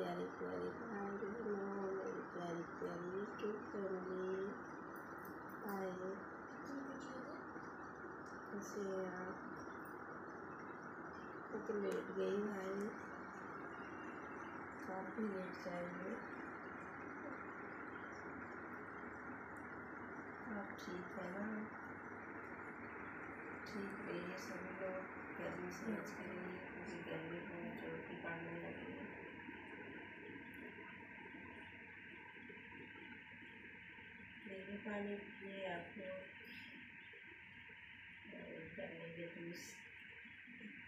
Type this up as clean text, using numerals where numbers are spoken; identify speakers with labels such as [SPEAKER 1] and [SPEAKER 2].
[SPEAKER 1] प्यारे प्यारे भाई बहनों, मेरी प्यारी प्यारी यूट्यूब फैमिली, आए कैसे हैं आप? मैं तो लेट गई भाई, काफ़ी लेट चाहिए। आप ठीक है ना? ठीक रहिए सभी लोग, गर्मी से बच के रहिए क्योंकि गर्मी बहुत जोर की पड़ने लगी है। नींबू पानी पिए आप लोग, और गर्मी के जूस